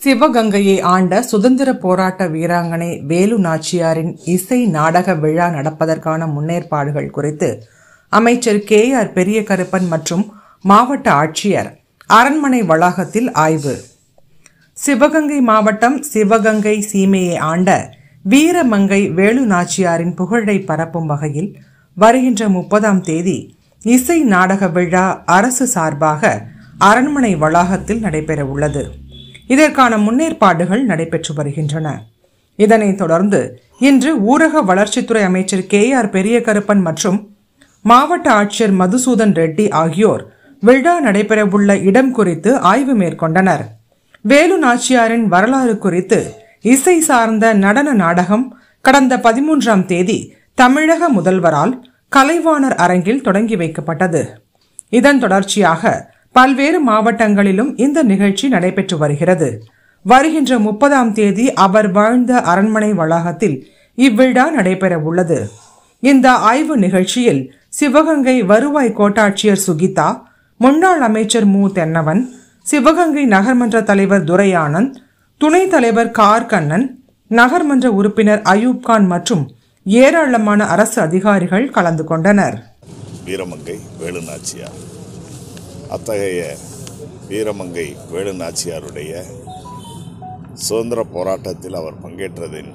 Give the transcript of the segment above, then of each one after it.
சிவகங்கையை ஆண்ட சுதந்திர போராட்ட வீராங்கனை வேலு நாச்சியாரின் இசை நாடக விழா நடப்பதற்கான முன்னேற்பாடுகள் குறித்து அமைச்சர் கே.ஆர். பெரிய கருப்பன் மற்றும் மாவட்ட ஆட்சியர் அரண்மனை வளாகத்தில் ஆய்வு. சிவகங்கை மாவட்டம் சிவகங்கை சீமையை ஆண்ட வீரமங்கை வேலு நாச்சியாரின் புகழை பரப்பும் வகையில் வருகின்ற 30ஆம் தேதி இசை நாடக விழா அரசு சார்பாக அரண்மனை வளாகத்தில் நடைபெறவுள்ளது. இதற்கான முன்னேற்பாடுகள் நடைபெற்று வருகின்றன. இதனைத் தொடர்ந்து இன்று ஊரக வளர்ச்சித்துறை அமைச்சர் கே.ஆர். பெரிய கருப்பன் மற்றும் மாவட்ட ஆட்சியர் மதுசூதன் ரெட்டி ஆகியோர் விழா நடைபெறவுள்ள இடம் குறித்து ஆய்வு மேற்கொண்டனர். வேலு நாச்சியாரின் வரலாறு குறித்து இசை சார்ந்த நடன நாடகம் கடந்த 13ஆம் தேதி தமிழக முதல்வரால் கலைவாணர் அரங்கில் தொடங்கி வைக்கப்பட்டது. இதன் தொடர்ச்சியாக பல்வேறு மாவட்டங்களிலும் இந்த நிகழ்ச்சி நடைபெற்று வருகிறது. வருகின்ற 30ஆம் தேதி அவர் வாழ்ந்த அரண்மனை வளாகத்தில் இவ்விழா நடைபெற உள்ளது. இந்த ஆய்வு நிகழ்ச்சியில் சிவகங்கை வருவாய் கோட்டாட்சியர் சுகிதா, முன்னாள் அமைச்சர் மு. தென்னவன், சிவகங்கை நகர்மன்ற தலைவர் துரையானந்த், துணைத் தலைவர் கார்கண்ணன், நகர்மன்ற உறுப்பினர் அயூப்கான் மற்றும் ஏராளமான அரசு அதிகாரிகள் கலந்து கொண்டனர். வீரமங்கை வேலு நாச்சியார், அத்தகைய வீரமங்கை வேலு நாச்சியாருடைய சுதந்திர போராட்டத்தில் அவர் பங்கேற்றதின்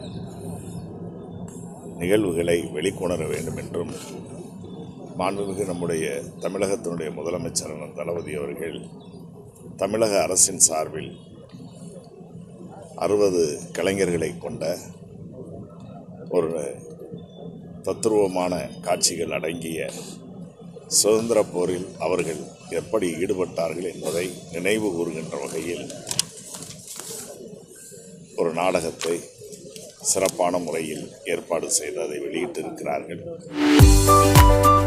நிகழ்வுகளை வெளிக்கொணர வேண்டும் என்றும் மாண்புமிகு நம்முடைய தமிழகத்தினுடைய முதலமைச்சர் தளபதி அவர்கள் தமிழக அரசின் சார்பில் 60 கலைஞர்களை கொண்ட ஒரு தத்துருவமான காட்சிகள் அடங்கிய சுதந்திர போரில் அவர்கள் எப்படி ஈடுபட்டார்கள் என்பதை நினைவு கூறுகின்ற வகையில் ஒரு நாடகத்தை சிறப்பான முறையில் ஏற்பாடு செய்து அதை வெளியிட்டிருக்கிறார்கள்.